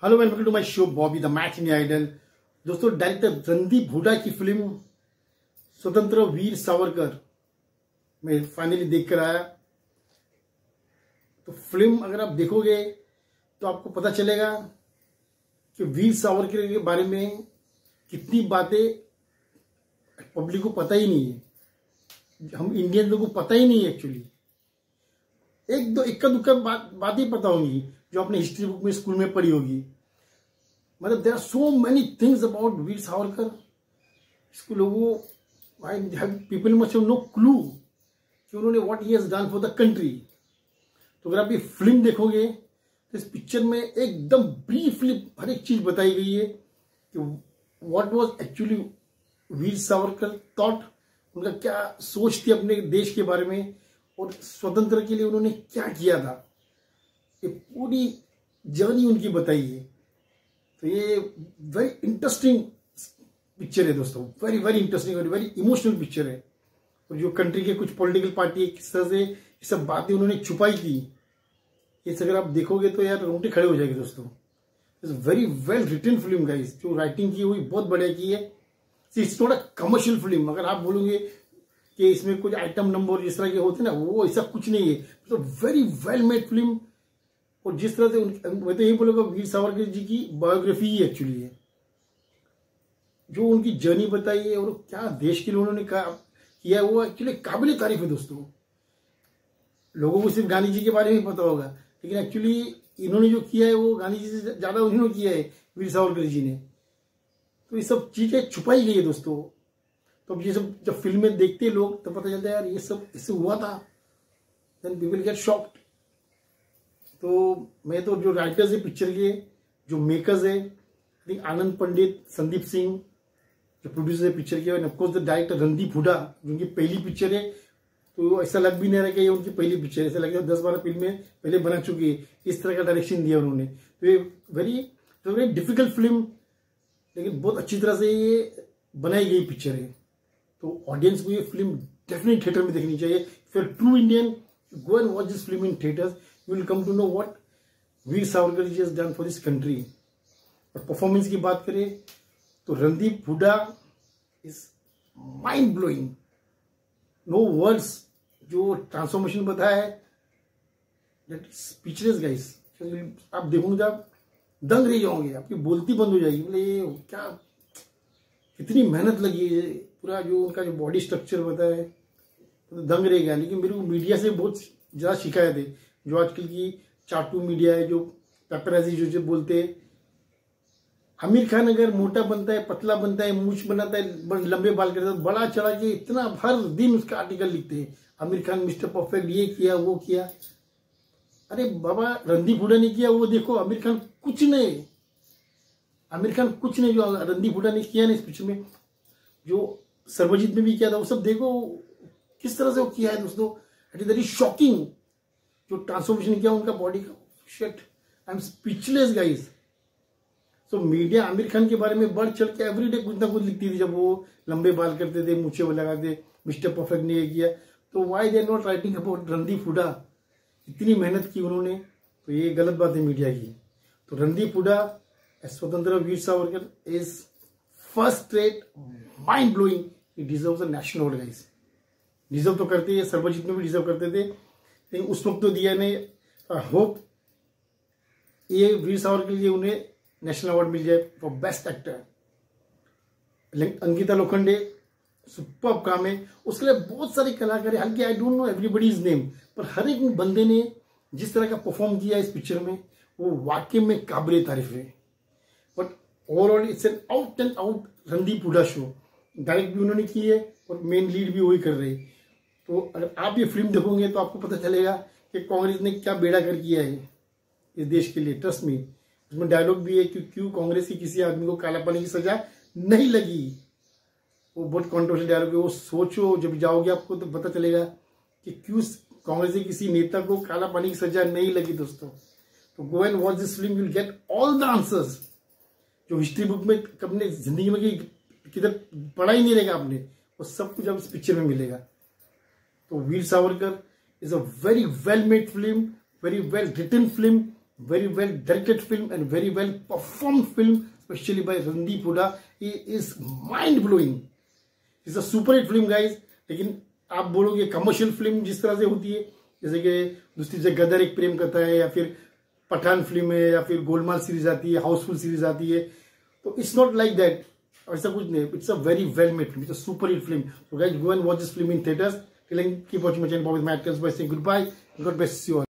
Hello welcome to my show Bobby the match India idol. दोस्तों, director Randeep Hooda की film स्वतंत्र वीर सावरकर मैं फाइनली देख कर आया। तो फिल्म अगर आप देखोगे तो आपको पता चलेगा कि वीर सावरकर के बारे में कितनी बातें पब्लिक को पता ही नहीं है। हम इंडियन लोगों को पता ही नहीं है एक्चुअली। एक दो इक्का दुक्का बातें पता होंगी जो आपने हिस्ट्री बुक में स्कूल में पढ़ी होगी। मतलब there are so many things about Veer Savarkar. इसको लोगों people must have no clue कि उन्होंने what he has done for the country. तो अगर आप ये फिल्म देखोगे तो इस पिक्चर में एकदम ब्रीफली हर एक चीज बताई गई है कि what was actually Veer Savarkar thought, उनका क्या सोच थी अपने देश के बारे में और स्वतंत्र के लिए उन्होंने क्या किया था। ये पूरी जर्नी उनकी बताई है। तो ये वेरी इंटरेस्टिंग पिक्चर है दोस्तों, वेरी वेरी इंटरेस्टिंग और वेरी इमोशनल पिक्चर है। और जो कंट्री के कुछ पॉलिटिकल पार्टी किस तरह से ये सब बातें उन्होंने छुपाई थी, ये अगर आप देखोगे तो यार रोंगटे खड़े हो जाएंगे दोस्तों। It's very well written film guys, जो राइटिंग की हुई बहुत बढ़िया की है। It's not a commercial film. अगर आप बोलोगे कि इसमें कुछ आइटम नंबर जिस तरह के होते हैं ना, वो ऐसा कुछ नहीं है। तो वेरी वेल मेड फिल्म। और जिस तरह से मैं तो यही बोलूंगा वीर सावरकर जी की बायोग्राफी ही एक्चुअली है, जो उनकी जर्नी बताई है और क्या देश के लिए उन्होंने किया है, वो एक्चुअली काबिल तारीफ है दोस्तों। लोगों को सिर्फ गांधी जी के बारे में पता होगा, लेकिन एक्चुअली इन्होंने जो किया है वो गांधी जी से ज्यादा उन्होंने किया है वीर सावरकर जी ने। तो ये सब चीजें छुपाई गई है दोस्तों। तो अब ये सब जब फिल्में देखते हैं लोग तो पता चलता है यार ये सब इससे हुआ था। Then people get shocked. तो मैं तो जो राइटर्स है पिक्चर के, जो मेकर्स है, आनंद पंडित, संदीप सिंह जो प्रोड्यूसर है पिक्चर के, और of course the director Randeep Hooda, जो उनकी पहली पिक्चर है। तो ऐसा लग भी नहीं रहा कि ये उनकी पहली पिक्चर है, ऐसा लग रहा है 10-12 फिल्में पहले बना चुकी है। इस तरह का डायरेक्शन दिया उन्होंने। तो ये वेरी डिफिकल्ट फिल्म, लेकिन बहुत अच्छी तरह से ये बनाई गई पिक्चर है। तो ऑडियंस को ये फिल्म डेफिनेटली थिएटर में देखनी चाहिए। If you are true Indian, go and watch this film in theatres. You will come to know what Veer Savarkar ji has done for this country। और परफॉर्मेंस की बात करें तो Randeep Hooda is mind blowing, no words. जो transformation बताया है दैट स्पीचलेस गाइस। आप देखोगे तो आप दंग रह जाओगे, आपकी बोलती बंद हो जाएगी। बोले क्या कितनी मेहनत लगी है। पूरा जो उनका जो बॉडी स्ट्रक्चर बताया है तो दंग रह गया। लेकिन मेरे को मीडिया से बहुत ज्यादा शिकायत है, जो आजकल की चाटू मीडिया है, जो पेपराजी जो बोलते हैं। आमिर खान अगर मोटा बनता है, पतला बनता है, मूछ बनाता है, लंबे बाल करता है, बड़ा चढ़ा के इतना हर दिन उसका आर्टिकल लिखते हैं। आमिर खान मिस्टर परफेक्ट, ये किया वो किया। अरे बाबा, रणदीप हुडा ने किया वो देखो। आमिर खान कुछ नहीं, आमिर खान कुछ नहीं जो रणदीप हुडा ने किया ना इस पिक्चर में, जो सर्वजीत में भी किया था, वो सब देखो किस तरह से वो किया है दोस्तों। इट इज वेरी शॉकिंग जो ट्रांसफॉर्मेशन किया उनका बॉडी का। Shit, I am speechless guys. So media Aamir Khan के बारे में बढ़ चढ़ के एवरीडे कुछ ना कुछ लिखती थी। जब वो लंबे बाल करते थे, मूछे लगाते, मिस्टर परफेक्ट ने ये किया, तो why they not writing about Randeep Hooda. इतनी मेहनत की उन्होंने, तो ये गलत बात है मीडिया की। तो Randeep Hooda Swatantrya Veer Savarkar is first rate, mind blowing. He deserves a national award guys. Deserve तो करते हैं, सर्वजीत में भी डिजर्व करते थे, लेकिन उस वक्त तो दिया नहीं। होप ये वीर सावरकर के लिए उन्हें नेशनल अवार्ड मिल जाए for best actor. Ankita Lokhande super काम है, उसके लिए बहुत सारे कलाकार हैं। हालांकि I don't know everybody's name, पर हर एक बंदे ने जिस तरह का परफॉर्म किया इस पिक्चर में, वो वाकई में काबिल तारीफ है। But overall it's an out and out Randeep Hooda show. Direct भी उन्होंने की है और मेन लीड भी वही कर रहे हैं। तो अगर आप ये फिल्म देखोगे तो आपको पता चलेगा कि कांग्रेस ने क्या बेड़ा कर किया है इस देश के लिए। ट्रस्ट मी, उसमें डायलॉग भी है कि क्यों कांग्रेस की किसी आदमी को काला पानी की सजा नहीं लगी। वो बहुत कॉन्ट्रोवर्शियल डायलॉग है। वो सोचो, जब जाओगे आपको तो पता चलेगा कि क्यों कांग्रेस के किसी नेता को काला पानी की सजा नहीं लगी दोस्तों। तो go and watch this film, you will get all the answers जो हिस्ट्री बुक में अपने जिंदगी में किधर पढ़ा ही नहीं रहेगा आपने, वो सब कुछ अब इस पिक्चर में मिलेगा। तो Veer Savarkar is a very well made film, very well written film, very well directed film and very well performed film, especially by Randeep Hooda. He is mind blowing. It's a super hit film guys. लेकिन आप बोलोगे commercial film जिस तरह से होती है, जैसे कि दूसरी जगह गदर एक प्रेम करता है, या फिर पठान फिल्म है, या फिर गोलमाल सीरीज आती है, हाउसफुल सीरीज आती है, तो इट्स नॉट लाइक दैट. ऐसा कुछ नहीं. It's a very well made film. It's a super hit film. So guys, go and watch this film in theaters. Till then, keep watching my channel, Bobby Matt. By saying goodbye. God bless you all.